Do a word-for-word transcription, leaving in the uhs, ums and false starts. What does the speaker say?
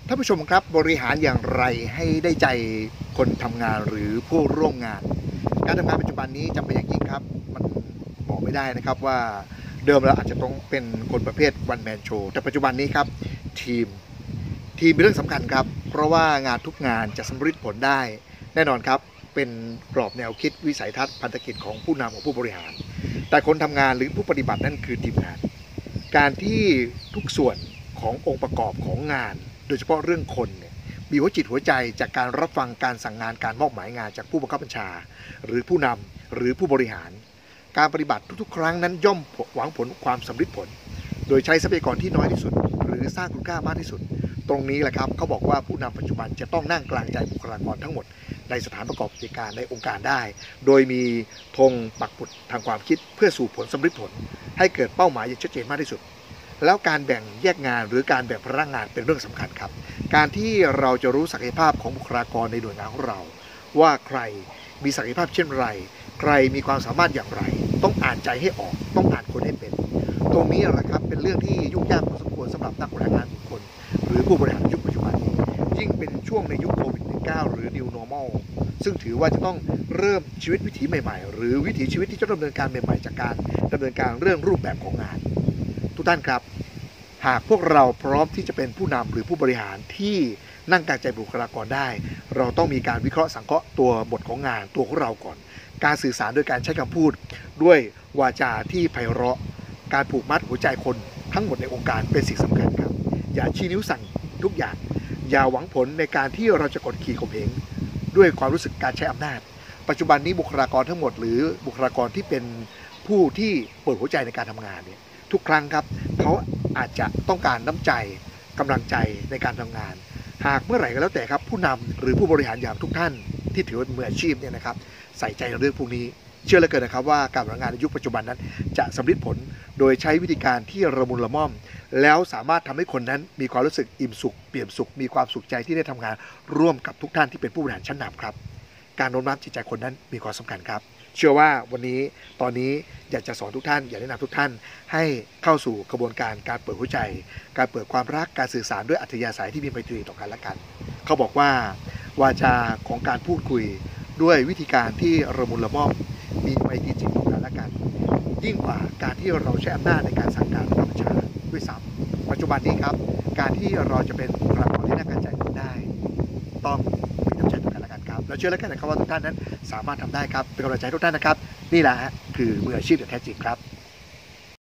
ท่านผู้ชมครับบริหารอย่างไรให้ได้ใจคนทำงานหรือผู้ร่วมงานการทำงานปัจจุบันนี้จำเป็นอย่างยิ่งครับมันบอกไม่ได้นะครับว่าเดิมเราอาจจะต้องเป็นคนประเภทวันแมนโชว์แต่ปัจจุบันนี้ครับทีมทีมเป็นเรื่องสำคัญครับเพราะว่างานทุกงานจะสำเร็จผลได้แน่นอนครับเป็นกรอบแนวคิดวิสัยทัศน์พันธกิจของผู้นำของผู้บริหารแต่คนทำงานหรือผู้ปฏิบัตินั่นคือทีมงานการที่ทุกส่วนขององค์ประกอบของงานโดยเฉพาะเรื่องคนเนี่ยมีหัวจิตหัวใจจากการรับฟังการสั่งงานการมอบหมายงานจากผู้บังคับบัญชาหรือผู้นำหรือผู้บริหารการปฏิบัติทุกๆครั้งนั้นย่อมหวังผลความสำเร็จผลโดยใช้ทรัพยากรที่น้อยที่สุดหรือสร้างคุณค่ามากที่สุดตรงนี้แหละครับเขาบอกว่าผู้นำปัจจุบันจะต้องนั่งกลางใจบุคลากรทั้งหมดในสถานประกอบกิจการในองค์การได้โดยมีธงปักปุดทางความคิดเพื่อสู่ผลสำเร็จผลให้เกิดเป้าหมายอย่างชัดเจนมากที่สุดแล้วการแบ่งแยกงานหรือการแบ่งพลังงานเป็นเรื่องสำคัญครับการที่เราจะรู้ศักยภาพของบุคลากรในหน่วยงานของเราว่าใครมีศักยภาพเช่นไรใครมีความสามารถอย่างไรต้องอ่านใจให้ออกต้องอ่านคนให้เป็นตรงนี้แหละครับเป็นเรื่องที่ยุ่งยากพอสมควรสำหรับนักบริหารงานบุคคลหรือผู้บริหารยุคปัจจุบันนี้ยิ่งเป็นช่วงในยุคโควิด สิบเก้า หรือ New Normal ซึ่งถือว่าจะต้องเริ่มชีวิตวิถีใหม่ๆหรือวิถีชีวิตที่จะดำเนินการใหม่ๆจากการดำเนินการเรื่องรูปแบบของงานทุกท่านครับหากพวกเราพร้อมที่จะเป็นผู้นำหรือผู้บริหารที่นั่งกลางใจบุคลากรได้เราต้องมีการวิเคราะห์สังเคราะห์ตัวบทของงานตัวของเราก่อนการสื่อสารโดยการใช้คำพูดด้วยวาจาที่ไพเราะการผูกมัดหัวใจคนทั้งหมดในองค์การเป็นสิ่งสำคัญครับอย่าชี้นิ้วสั่งทุกอย่างอย่าหวังผลในการที่เราจะกดขี่ข่มเหงด้วยความรู้สึกการใช้อำนาจปัจจุบันนี้บุคลากรทั้งหมดหรือบุคลากรที่เป็นผู้ที่เปิดหัวใจในการทำงานเนี่ยทุกครั้งครับเขาอาจจะต้องการน้ำใจกำลังใจในการทำงานหากเมื่อไหร่ก็แล้วแต่ครับผู้นำหรือผู้บริหารอย่างทุกท่านที่ถือเป็นมืออาชีพเนี่ยนะครับใส่ใจในเรื่องพวกนี้เชื่อเหลือเกินนะครับว่าการบริหารงานในยุคปัจจุบันนั้นจะสำเร็จผลโดยใช้วิธีการที่ระมุนละม่อมแล้วสามารถทำให้คนนั้นมีความรู้สึกอิ่มสุขเปี่ยมสุขมีความสุขใจที่ได้ทำงานร่วมกับทุกท่านที่เป็นผู้บริหารชั้นนำครับการโน้มน้าวจิตใจคนนั้นมีความสำคัญครับเชื่อว่าวันนี้ตอนนี้อยากจะสอนทุกท่านอยากแนะนำทุกท่านให้เข้าสู่กระบวนการการเปิดหัวใจการเปิดความรักการสื่อสารด้วยอัธยาศัยที่มีไมตรีต่อกันและกันเขาบอกว่าวาจาของการพูดคุยด้วยวิธีการที่ระมุนละม่อมมีไมตรีจิตต่อกันและกันยิ่งกว่าการที่เราใช้อำนาจในการสั่งการบังคับบัญชาด้วยซ้ำปัจจุบันนี้ครับการที่เราจะเป็นบุคลากรที่น่ากันใจได้ต้องมีน้ำใจต่อกันและกันครับแล้วเชื่อแล้วกันนะครับว่าทุกท่านนั้นสามารถทำได้ครับเป็นกำลังใจทุกท่านนะครับนี่แหละคือมืออาชีพอย่างแท้จริงครับ